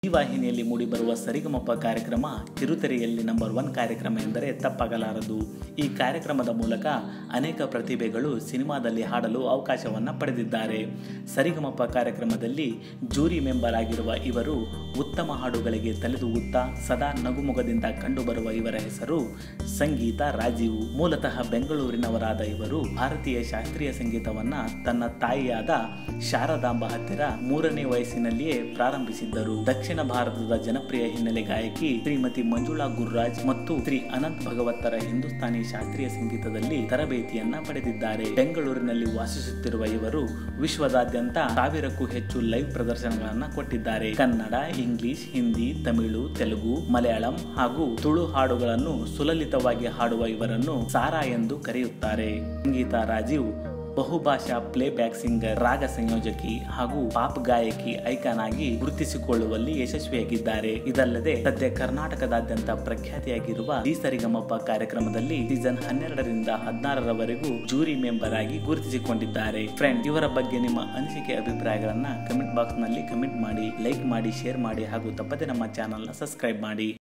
ಈ ವಾಹಿನಿಯಲ್ಲಿ ಮೂಡಿಬರುವ ಸರಿಗಮಪ ಕಾರ್ಯಕ್ರಮ ಕಿರುತೆರೆಯಲ್ಲಿ ನಂಬರ್ 1 ಕಾರ್ಯಕ್ರಮ ಎಂದರೆ ತಪ್ಪಾಗಲಾರದು. ಈ ಕಾರ್ಯಕ್ರಮದ ಮೂಲಕ ಅನೇಕ ಪ್ರತಿಭೆಗಳು ಸಿನಿಮಾದಲ್ಲಿ ಹಾಡಲು ಅವಕಾಶವನ್ನು ಪಡೆದಿದ್ದಾರೆ. ಸರಿಗಮಪ ಕಾರ್ಯಕ್ರಮದಲ್ಲಿ ಜೂರಿ ಮೆಂಬರ್ ಆಗಿರುವ ಇವರು ಉತ್ತಮ ಹಾಡುಗಳಿಗೆ ತಲೆದೂಗುತ್ತಾ ಸದಾ ನಗುಮೊಗದಿಂದ ಕಂಡುಬರುವ ಇವರ ಹೆಸರು ಸಂಗೀತಾ ರಾಜೀವ್. ಮೂಲತಃ ಬೆಂಗಳೂರಿನವರಾದ ಇವರು ಭಾರತೀಯ ಶಾಸ್ತ್ರೀಯ ಸಂಗೀತವನ್ನ ತನ್ನ ತಾಯಿಯಾದ ಶಾರದಾಂಬ ಹತ್ತಿರ 3ನೇ ವಯಸ್ಸಿನಲ್ಲಿಯೇ ಪ್ರಾರಂಭಿಸಿದ್ದರು. ದಕ್ಷಿಣ ಭಾರತದ ಜನಪ್ರಿಯ ಹಿನ್ನೆಲೆ ಗಾಯಕಿ ಶ್ರೀಮತಿ ಮಂಜುಳಾ ಗುರುರಾಜ್ ಮತ್ತು ಶ್ರೀ ಅನಂತ್ ಭಗವತ್ತರ ಹಿಂದೂಸ್ತಾನಿ ಶಾಸ್ತ್ರೀಯ ಸಂಗೀತದಲ್ಲಿ ತರಬೇತಿಯನ್ನ ಪಡೆದಿದ್ದಾರೆ. ಬೆಂಗಳೂರಿನಲ್ಲಿ ವಾಸಿಸುತ್ತಿರುವ ಇವರು ವಿಶ್ವದಾದ್ಯಂತ 1000ಕ್ಕೂ ಹೆಚ್ಚು ಲೈವ್ ಪ್ರದರ್ಶನಗಳನ್ನ ಕೊಟ್ಟಿದ್ದಾರೆ. ಕನ್ನಡ, ಇಂಗ್ಲಿಷ್, ಹಿಂದಿ, ತಮಿಳು, ತೆಲುಗು, ಮಲಯಾಳಂ ಹಾಗೂ ತುಳು ಹಾಡುಗಳನ್ನು ಸುಲಲಿತವಾಗಿ ಹಾಡುವ ಇವರನ್ನು ಸಾರಾ ಎಂದು ಕರೆಯುತ್ತಾರೆ. ಸಂಗೀತಾ ರಾಜೀವ್ ಬಹುಭಾಷಾ ಪ್ಲೇಬ್ಯಾಕ್ ಸಿಂಗರ್, ರಾಗ ಸಂಯೋಜಕಿ ಹಾಗೂ ಪಾಪ್ ಗಾಯಕಿ ಐಕಾನ್ ಆಗಿ ಗುರುತಿಸಿಕೊಳ್ಳುವಲ್ಲಿ ಯಶಸ್ವಿಯಾಗಿದ್ದಾರೆ. ಇದಲ್ಲದೆ ಸದ್ಯ ಕರ್ನಾಟಕದಾದ್ಯಂತ ಪ್ರಖ್ಯಾತಿಯಾಗಿರುವ ಈ ಸರಿಗಮಪ ಕಾರ್ಯಕ್ರಮದಲ್ಲಿ ಸೀಸನ್ 12ರಿಂದ 16ರವರೆಗೂ ಜೂರಿ ಮೆಂಬರ್ ಆಗಿ ಗುರುತಿಸಿಕೊಂಡಿದ್ದಾರೆ. ಫ್ರೆಂಡ್, ಇವರ ಬಗ್ಗೆ ನಿಮ್ಮ ಅನಿಸಿಕೆ ಅಭಿಪ್ರಾಯಗಳನ್ನ ಕಮೆಂಟ್ ಬಾಕ್ಸ್ ನಲ್ಲಿ ಕಮೆಂಟ್ ಮಾಡಿ, ಲೈಕ್ ಮಾಡಿ, ಶೇರ್ ಮಾಡಿ ಹಾಗೂ ತಪ್ಪದೆ ನಮ್ಮ ಚಾನೆಲ್ ನ ಸಬ್ಸ್ಕ್ರೈಬ್ ಮಾಡಿ.